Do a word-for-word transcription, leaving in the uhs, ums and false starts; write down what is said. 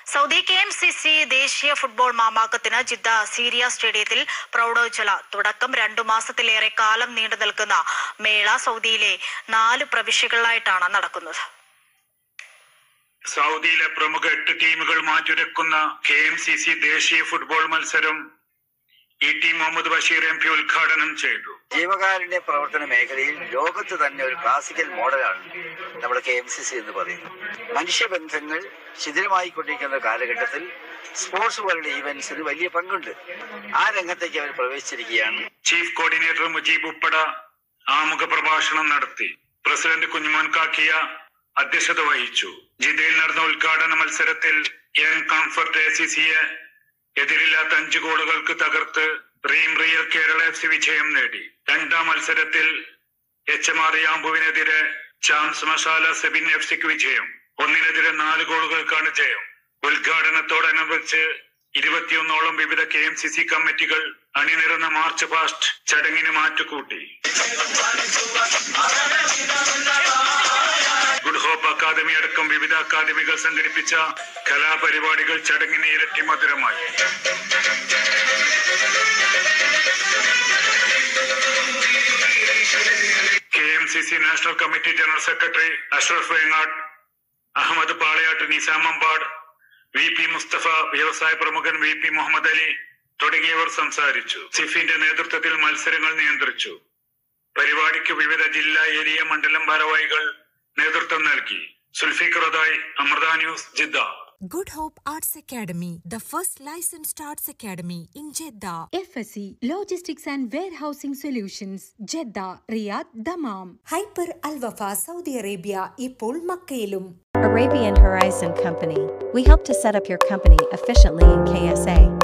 Saudi K M C C ദേശീയ football മാമാങ്കത്തിന് Jeddah സീരിയ സ്റ്റേഡിയത്തിൽ പ്രൗഢോജ്വല തുടക്കം. രണ്ടു മാസത്തിലേറെ കാലം നീണ്ടു നിൽക്കുന്ന മേള സൗദിയിലെ നാല് പ്രവിശ്യകളിലായിട്ടാണ് നടക്കുന്നത്. സൗദിയിലെ പ്രമുഖ എട്ട് ടീമുകൾ മാറ്റുരക്കുന്ന കെ എം സി സി ദേശീയ ഫുട്ബോൾ മത്സരം E T Muhammad Basheer M P ഉദ്ഘാടനം ചെയ്തു. ജീവകാരുണ്യ പ്രവർത്തന മേഖലയിൽ ലോകത്ത് തന്നെ ഒരു ക്ലാസിക്കൽ മോഡലാണ് നമ്മുടെ കെ എം സി സി എന്ന് പറയുന്നത്. മനുഷ്യബന്ധങ്ങൾ ശിഥിലമായിക്കൊണ്ടിരിക്കുന്ന കാലഘട്ടത്തിൽ സ്പോർട്സ് പോലുള്ള ഈവന്റ്സിന് വലിയ പങ്കുണ്ട്. ആ രംഗത്തേക്ക് അവർ പ്രവേശിച്ചിരിക്കുകയാണ്. ചീഫ് കോർഡിനേറ്റർ മുജീബ് ഉപ്പട ആമുഖ പ്രഭാഷണം നടത്തി. പ്രസിഡന്റ് കുഞ്ഞുമോൻ കാക്കിയ അധ്യക്ഷത വഹിച്ചു. ജിദ്ദയിൽ നടന്ന ഉദ്ഘാടന മത്സരത്തിൽ യങ് കംഫർട്ട് എ സി സിയെ എതിരില്ലാത്ത അഞ്ച് ഗോളുകൾക്ക് തകർത്ത് dream real Kerala F C വിജയം നേടി. രണ്ടാം മത്സരത്തിൽ എച്ച് എം ആർ യാമ്പുവിനെതിരെ ചാംസ് മസാല സെബിൻ എഫ് സിക്ക് വിജയം. ഒന്നിനെതിരെ നാല് ഗോളുകൾക്കാണ് ജയം. ഉദ്ഘാടനത്തോടനുബന്ധിച്ച് ഇരുപത്തിയൊന്നോളം വിവിധ കെ എം സി സി കമ്മിറ്റികൾ അണിനിരന്ന മാർച്ച് പാസ്റ്റ് ചടങ്ങിന് മാറ്റുകൂട്ടി. ഗുഡ് ഹോപ്പ് അക്കാദമി അടക്കം വിവിധ അക്കാദമികൾ സംഘടിപ്പിച്ച കലാപരിപാടികൾ ചടങ്ങിന് ഇരട്ടി മധുരമായി. K M C C national committee general secretary Ashraf Vengad, Ahammed Palayat, നിസാമമ്പാട്, വി പി മുസ്തഫ, വ്യവസായ പ്രമുഖൻ വി പി മുഹമ്മദ് അലി തുടങ്ങിയവർ സംസാരിച്ചു. സിഫിന്റെ നേതൃത്വത്തിൽ മത്സരങ്ങൾ നിയന്ത്രിച്ചു. പരിപാടിക്ക് വിവിധ ജില്ലാ, ഏരിയ, മണ്ഡലം ഭാരവാഹികൾ നേതൃത്വം നൽകി. സുൽഫിഖറുദായി, Amrita news, Jeddah. Good Hope Arts Academy, the first licensed arts academy in Jeddah. F S C, Logistics and Warehousing Solutions, Jeddah, Riyadh, Dammam. Hyper Al Wafa, Saudi Arabia, ഇപ്പോൾ മക്കയിലും. Arabian Horizon Company. We help to set up your company efficiently in K S A.